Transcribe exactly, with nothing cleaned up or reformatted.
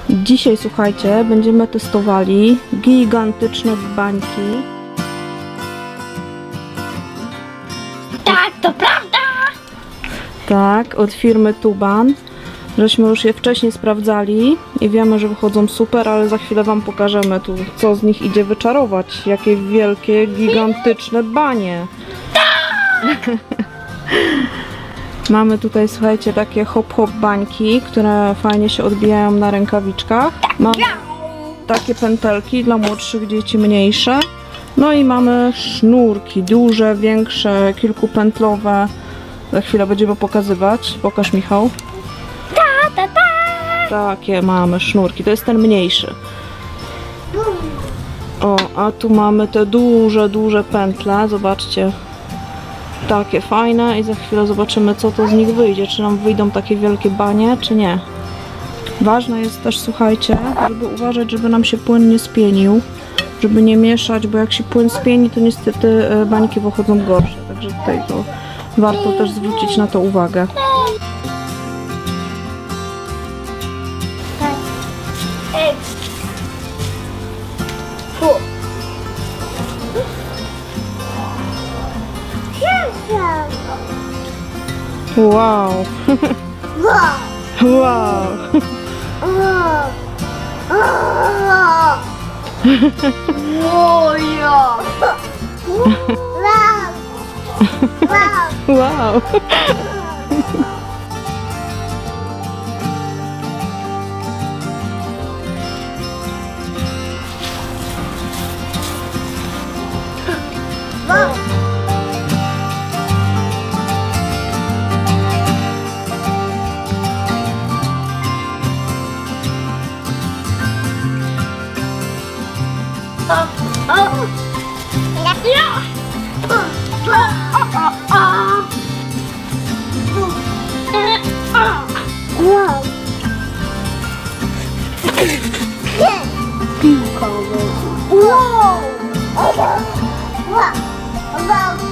Dzisiaj, słuchajcie, będziemy testowali gigantyczne bańki. Tak, to prawda! Tak, od firmy Tuban. Żeśmy już je wcześniej sprawdzali i wiemy, że wychodzą super, ale za chwilę wam pokażemy tu, co z nich idzie wyczarować. Jakie wielkie, gigantyczne banie. Mamy tutaj, słuchajcie, takie hop-hop bańki, które fajnie się odbijają na rękawiczkach. Mamy takie pętelki dla młodszych dzieci, mniejsze. No i mamy sznurki, duże, większe, kilkupętlowe. Za chwilę będziemy pokazywać. Pokaż, Michał. Ta, ta, ta. Takie mamy sznurki, to jest ten mniejszy. O, a tu mamy te duże, duże pętle, zobaczcie. Takie fajne i za chwilę zobaczymy, co to z nich wyjdzie. Czy nam wyjdą takie wielkie banie, czy nie. Ważne jest też, słuchajcie, żeby uważać, żeby nam się płyn nie spienił. Żeby nie mieszać, bo jak się płyn spieni, to niestety bańki wychodzą gorsze. Także tutaj to warto też zwrócić na to uwagę. Wow! Wow! Wow! Wow!